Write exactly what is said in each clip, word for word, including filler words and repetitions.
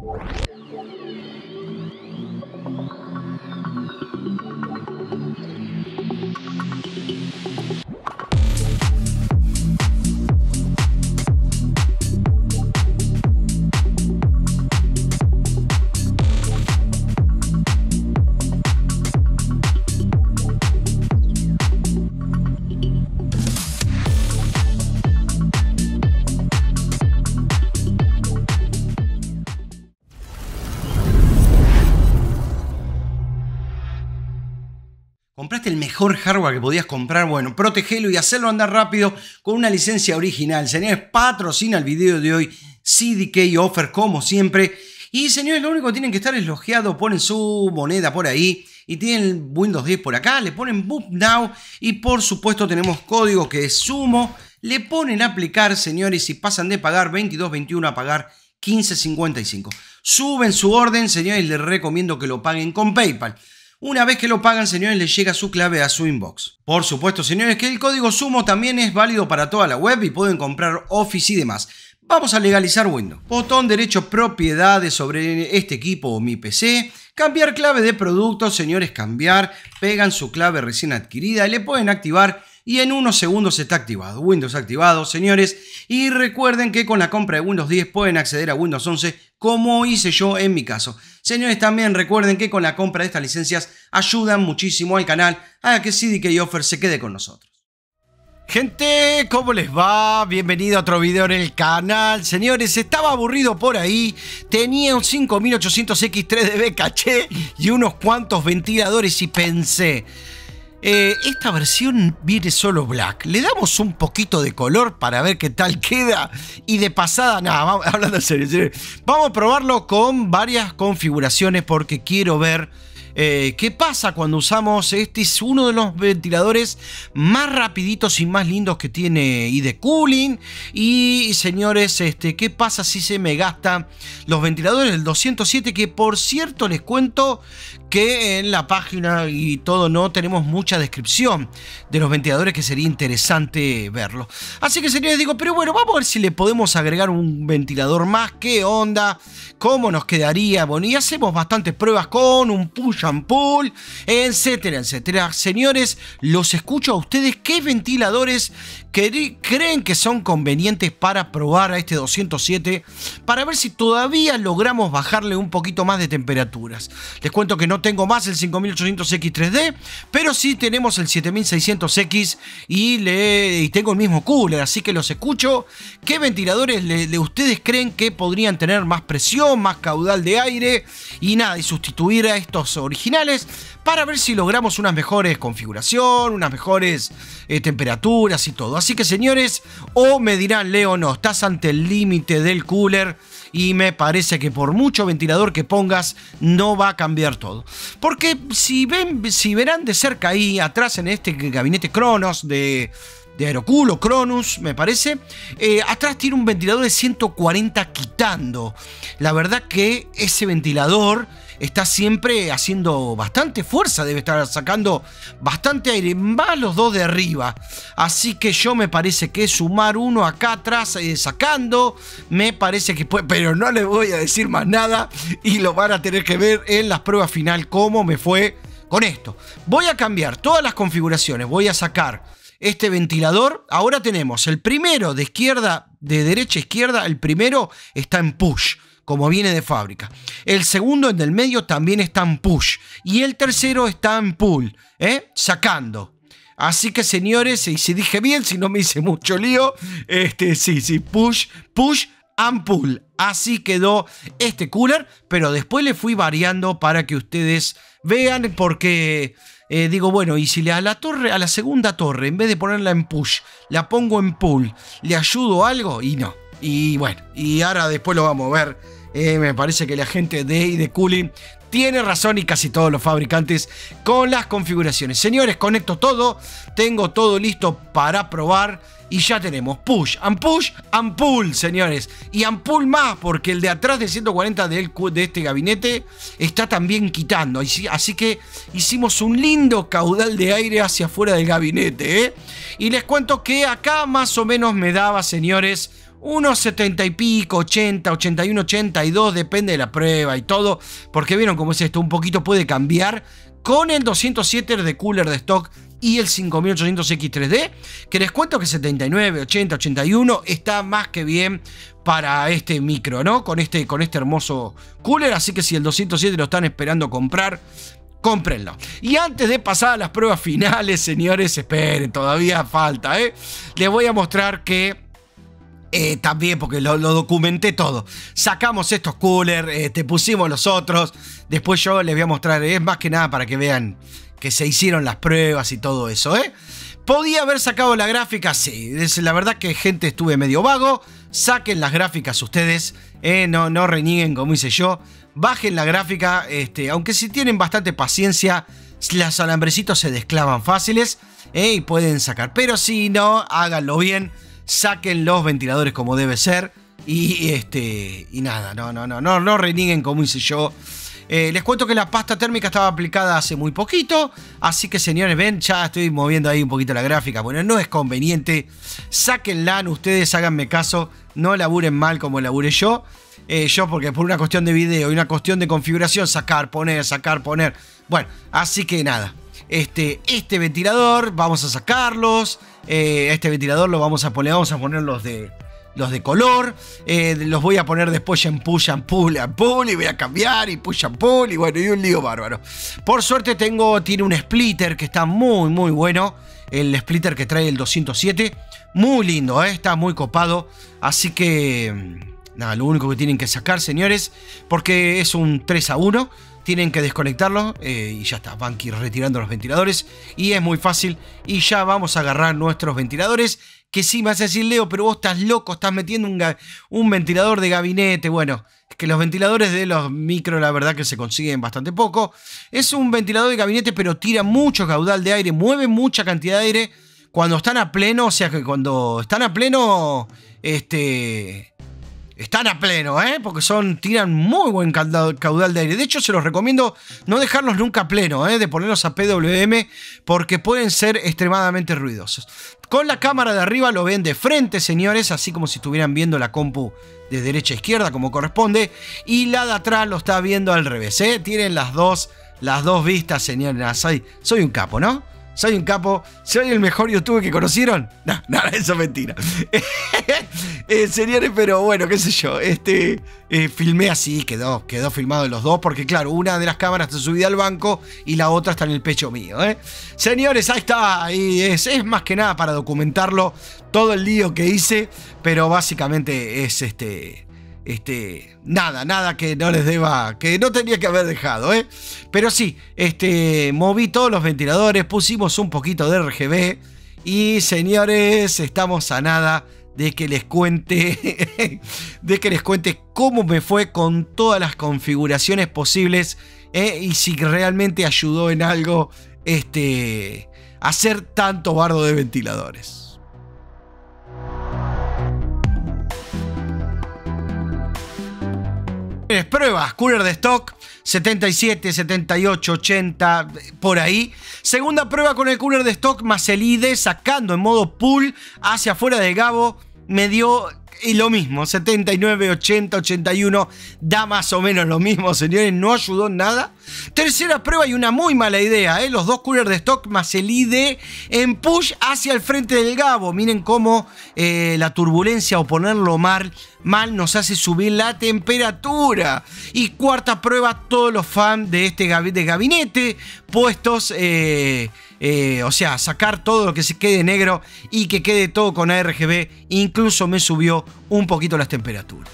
¿Compraste el mejor hardware que podías comprar? Bueno, protegelo y hacerlo andar rápido con una licencia original. Señores, patrocina el video de hoy C D K Offer, como siempre. Y señores, lo único que tienen que estar es logueado, ponen su moneda por ahí y tienen Windows diez por acá, le ponen Boot Now y por supuesto tenemos código que es Sumo. Le ponen aplicar, señores, y pasan de pagar veintidós veintiuno a pagar quince cincuenta y cinco. Suben su orden, señores, les recomiendo que lo paguen con PayPal. Una vez que lo pagan, señores, les llega su clave a su inbox. Por supuesto, señores, que el código Sumo también es válido para toda la web y pueden comprar Office y demás. Vamos a legalizar Windows. Botón derecho, propiedades sobre este equipo o mi P C. Cambiar clave de producto, señores, cambiar. Pegan su clave recién adquirida y le pueden activar y en unos segundos está activado. Windows activado, señores. Y recuerden que con la compra de Windows diez pueden acceder a Windows once como hice yo en mi caso. Señores, también recuerden que con la compra de estas licencias ayudan muchísimo al canal a que C D K Offer se quede con nosotros. Gente, ¿cómo les va? Bienvenido a otro video en el canal. Señores, estaba aburrido por ahí. Tenía un cinco mil ochocientos X tres D B caché y unos cuantos ventiladores y pensé... Eh, esta versión viene solo black. Le damos un poquito de color para ver qué tal queda. Y de pasada, nada, vamos, hablando en serio, en serio, vamos a probarlo con varias configuraciones porque quiero ver eh, qué pasa cuando usamos. Este es uno de los ventiladores más rapiditos y más lindos que tiene I D Cooling. Y señores, este, ¿qué pasa si se me gastan los ventiladores del doscientos siete? Que por cierto les cuento que en la página y todo no tenemos mucha descripción de los ventiladores, que sería interesante verlo. Así que señores, digo, pero bueno, vamos a ver si le podemos agregar un ventilador más. ¿Qué onda? ¿Cómo nos quedaría? Bueno, y hacemos bastantes pruebas con un push and pull, etcétera, etcétera. Señores, los escucho a ustedes. ¿Qué ventiladores que creen que son convenientes para probar a este doscientos siete? Para ver si todavía logramos bajarle un poquito más de temperaturas. Les cuento que no tengo más el cinco mil ochocientos X tres D, pero sí tenemos el siete mil seiscientos X y, le, y tengo el mismo cooler, así que los escucho. ¿Qué ventiladores le, le ustedes creen que podrían tener más presión, más caudal de aire y nada, y sustituir a estos originales para ver si logramos unas mejores configuración, unas mejores eh, temperaturas y todo? Así que señores, o me dirán, Leo, no, estás ante el límite del cooler y me parece que por mucho ventilador que pongas no va a cambiar todo. Porque si ven, si verán de cerca ahí atrás en este gabinete Cronos de... de Aerocool o Cronus, me parece, eh, atrás tiene un ventilador de ciento cuarenta quitando. La verdad que ese ventilador está siempre haciendo bastante fuerza, debe estar sacando bastante aire, más los dos de arriba. Así que yo me parece que sumar uno acá atrás eh, sacando, me parece que puede, pero no les voy a decir más nada y lo van a tener que ver en las pruebas final cómo me fue con esto. Voy a cambiar todas las configuraciones, voy a sacar este ventilador. Ahora tenemos el primero de izquierda, de derecha a izquierda, el primero está en push, como viene de fábrica. El segundo, en el medio, también está en push. Y el tercero está en pull, ¿eh? Sacando. Así que, señores, y si dije bien, si no me hice mucho lío, este, sí, sí, push, push and pull. Así quedó este cooler, pero después le fui variando para que ustedes vean, porque... Eh, digo, bueno, y si le a la torre, a la segunda torre, en vez de ponerla en push, la pongo en pull, ¿le ayudo algo? Y no. Y bueno, y ahora después lo vamos a ver. Eh, me parece que la gente de I D Cooling tiene razón, y casi todos los fabricantes, con las configuraciones. Señores, conecto todo, tengo todo listo para probar. Y ya tenemos push and push and pull, señores. Y and pull más, porque el de atrás de ciento cuarenta de, el, de este gabinete está también quitando. Así que hicimos un lindo caudal de aire hacia afuera del gabinete, ¿eh? Y les cuento que acá más o menos me daba, señores, unos setenta y pico, ochenta, ochenta y uno, ochenta y dos, depende de la prueba y todo, porque vieron cómo es esto, un poquito puede cambiar con el doscientos siete de cooler de stock y el cinco mil ochocientos X tres D, que les cuento que setenta y nueve, ochenta, ochenta y uno está más que bien para este micro, ¿no? Con este, con este hermoso cooler, así que si el doscientos siete lo están esperando comprar, cómprenlo. Y antes de pasar a las pruebas finales, señores, esperen, todavía falta, ¿eh? Les voy a mostrar que Eh, también, porque lo, lo documenté todo. Sacamos estos coolers, eh, te pusimos los otros. Después yo les voy a mostrar. Es más que nada para que vean que se hicieron las pruebas y todo eso, ¿eh? ¿Podía haber sacado la gráfica? Sí. Es, la verdad que, gente, estuve medio vago. Saquen las gráficas ustedes. Eh, no, no renieguen como hice yo. Bajen la gráfica. Este, aunque si tienen bastante paciencia, los alambrecitos se desclavan fáciles. Eh, y pueden sacar. Pero si no, háganlo bien. Saquen los ventiladores como debe ser. Y este. Y nada, no, no, no, no, no renieguen como hice yo. Eh, les cuento que la pasta térmica estaba aplicada hace muy poquito. Así que, señores, ven, ya estoy moviendo ahí un poquito la gráfica. Bueno, no es conveniente. Sáquenla, ustedes, háganme caso. No laburen mal como laburé yo. Eh, yo, porque por una cuestión de video y una cuestión de configuración, sacar, poner, sacar, poner. Bueno, así que nada. Este, este ventilador, vamos a sacarlos. Eh, este ventilador lo vamos a poner, vamos a poner los de, los de color. Eh, los voy a poner después en push and pull, and pull, y voy a cambiar y push and pull, y bueno, y un lío bárbaro. Por suerte tengo, tiene un splitter que está muy, muy bueno. El splitter que trae el doscientos siete. Muy lindo, ¿eh? Está muy copado. Así que, nada, lo único que tienen que sacar, señores, porque es un tres a uno. Tienen que desconectarlo eh, y ya está. Van a ir retirando los ventiladores y es muy fácil. Y ya vamos a agarrar nuestros ventiladores. Que sí, me hace decir, Leo, pero vos estás loco, estás metiendo un, un ventilador de gabinete. Bueno, es que los ventiladores de los micro, la verdad que se consiguen bastante poco. Es un ventilador de gabinete, pero tira mucho caudal de aire, mueve mucha cantidad de aire. Cuando están a pleno, o sea que cuando están a pleno, este... Están a pleno, ¿eh? Porque son, tiran muy buen caudal de aire. De hecho, se los recomiendo no dejarlos nunca a pleno, ¿eh? De ponerlos a P W M, porque pueden ser extremadamente ruidosos. Con la cámara de arriba lo ven de frente, señores, así como si estuvieran viendo la compu de derecha a izquierda, como corresponde. Y la de atrás lo está viendo al revés, ¿eh? Tienen las dos, las dos vistas, señores. Soy, soy un capo, ¿no? Soy un capo. ¿Soy el mejor youtuber que conocieron? No, nada, eso es mentira. eh, señores, pero bueno, qué sé yo. Este, eh, filmé así, quedó, quedó filmado de los dos. Porque claro, una de las cámaras está subida al banco y la otra está en el pecho mío, ¿eh? Señores, ahí está. Ahí es, es más que nada para documentarlo. Todo el lío que hice. Pero básicamente es este... Este, nada, nada que no les deba, que no tenía que haber dejado, ¿eh? Pero sí, este, moví todos los ventiladores, pusimos un poquito de R G B y, señores, estamos a nada de que les cuente, de que les cuente cómo me fue con todas las configuraciones posibles, ¿eh? Y si realmente ayudó en algo, este, hacer tanto bardo de ventiladores. Pruebas, cooler de stock, setenta y siete, setenta y ocho, ochenta, por ahí. Segunda prueba con el cooler de stock más el I D sacando en modo pull hacia afuera de Gabo. Me dio y lo mismo, setenta y nueve, ochenta, ochenta y uno, da más o menos lo mismo, señores, no ayudó en nada. Tercera prueba y una muy mala idea, ¿eh? Los dos coolers de stock más el I D en push hacia el frente del Gabo. Miren cómo eh, la turbulencia o ponerlo mal, mal nos hace subir la temperatura. Y cuarta prueba, todos los fans de este gab de gabinete puestos... Eh, Eh, o sea, sacar todo lo que se quede negro y que quede todo con A R G B. Incluso me subió un poquito las temperaturas.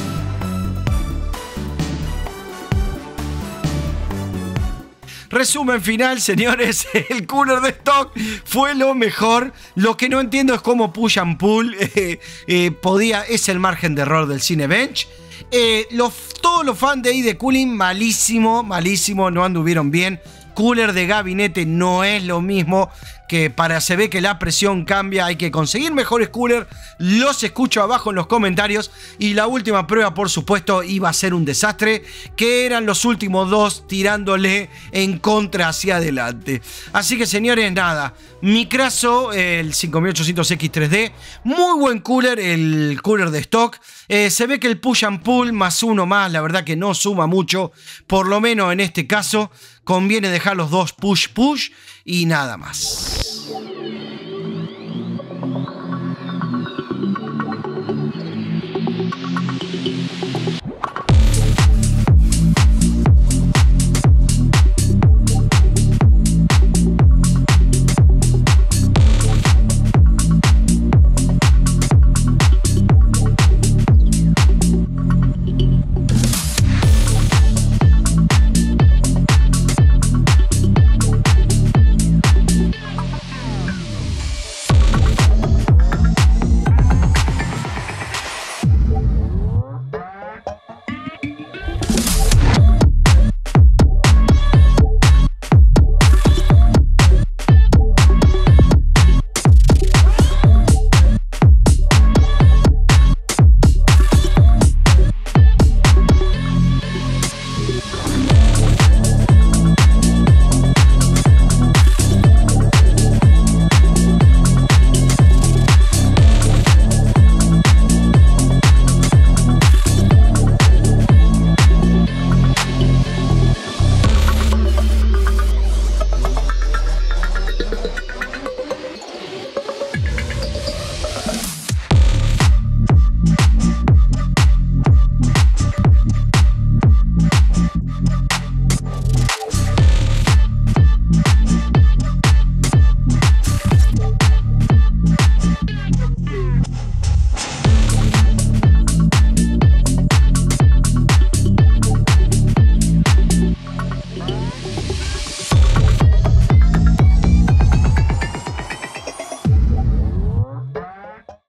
Resumen final, señores, el cooler de stock fue lo mejor. Lo que no entiendo es cómo push and pull eh, eh, podía, es el margen de error del Cinebench. Eh, los, todos los fans de I D Cooling, malísimo, malísimo, no anduvieron bien. Cooler de gabinete no es lo mismo que para se ve que la presión cambia, hay que conseguir mejores coolers. Los escucho abajo en los comentarios. Y la última prueba, por supuesto, iba a ser un desastre, que eran los últimos dos tirándole en contra hacia adelante. Así que, señores, nada, Micraso, el cinco mil ochocientos X tres D, muy buen cooler, el cooler de stock. Eh, se ve que el push and pull más uno más, la verdad que no suma mucho, por lo menos en este caso conviene dejar los dos push push y nada más.